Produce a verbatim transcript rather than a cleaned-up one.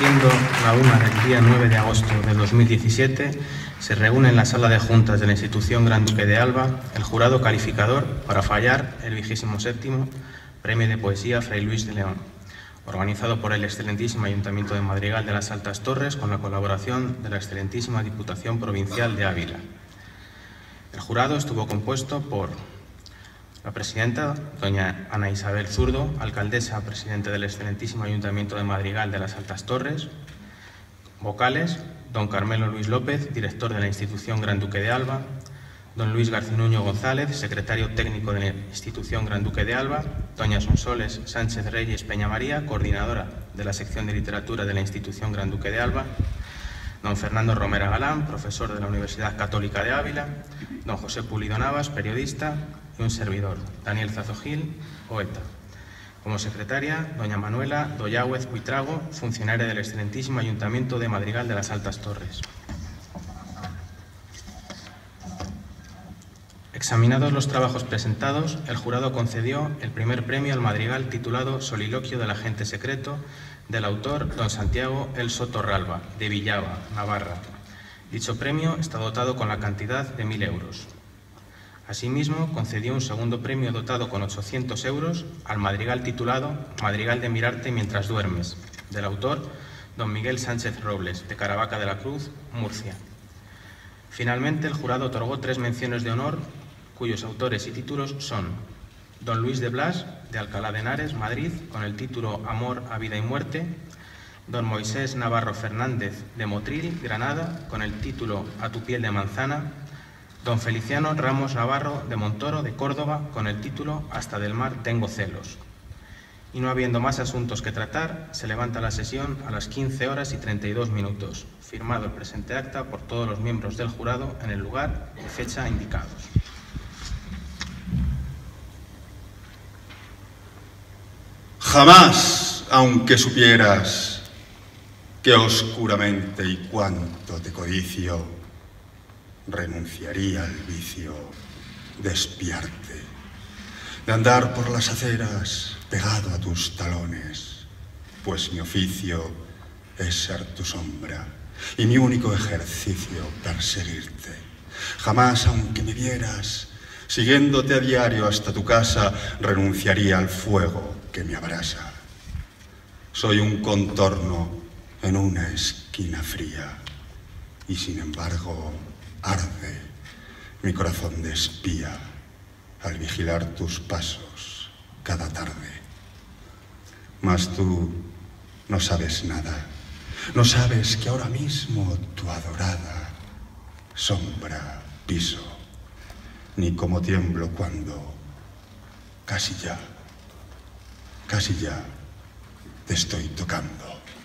Siendo la una del día nueve de agosto de dos mil diecisiete, se reúne en la sala de juntas de la institución Gran Duque de Alba el jurado calificador para fallar el vigésimo séptimo Premio de Poesía Fray Luis de León, organizado por el excelentísimo Ayuntamiento de Madrigal de las Altas Torres con la colaboración de la excelentísima Diputación Provincial de Ávila. El jurado estuvo compuesto por la presidenta, doña Ana Isabel Zurdo, alcaldesa presidente del excelentísimo Ayuntamiento de Madrigal de las Altas Torres; vocales, don Carmelo Luis López, director de la institución Gran Duque de Alba; don Luis Garcinuño González, secretario técnico de la institución Gran Duque de Alba; doña Sonsoles Sánchez Reyes Peñamaría, coordinadora de la sección de literatura de la institución Gran Duque de Alba; don Fernando Romera Galán, profesor de la Universidad Católica de Ávila; don José Pulido Navas, periodista; y un servidor, Daniel Zazo Gil, poeta. Como secretaria, doña Manuela Doyáguez Buitrago, funcionaria del excelentísimo Ayuntamiento de Madrigal de las Altas Torres. Examinados los trabajos presentados, el jurado concedió el primer premio al madrigal titulado Soliloquio del Agente Secreto, del autor don Santiago El Soto Ralba, de Villava, Navarra. Dicho premio está dotado con la cantidad de mil euros. Asimismo, concedió un segundo premio dotado con ochocientos euros al madrigal titulado Madrigal de Mirarte mientras duermes, del autor don Miguel Sánchez Robles, de Caravaca de la Cruz, Murcia. Finalmente, el jurado otorgó tres menciones de honor, cuyos autores y títulos son don Luis de Blas, de Alcalá de Henares, Madrid, con el título Amor a vida y muerte; don Moisés Navarro Fernández, de Motril, Granada, con el título A tu piel de manzana; don Feliciano Ramos Navarro, de Montoro, de Córdoba, con el título Hasta del mar tengo celos. Y no habiendo más asuntos que tratar, se levanta la sesión a las quince horas y treinta y dos minutos. Firmado el presente acta por todos los miembros del jurado en el lugar y fecha indicados. Jamás, aunque supieras que oscuramente y cuánto te codicio, renunciaría al vicio de espiarte, de andar por las aceras pegado a tus talones, pues mi oficio es ser tu sombra y mi único ejercicio perseguirte. Jamás, aunque me vieras siguiéndote a diario hasta tu casa, renunciaría al fuego que me abrasa. Soy un contorno en una esquina fría y sin embargo arde mi corazón de espía al vigilar tus pasos cada tarde. Mas tú no sabes nada, no sabes que ahora mismo tu adorada sombra piso, ni cómo tiemblo cuando casi ya, casi ya te estoy tocando.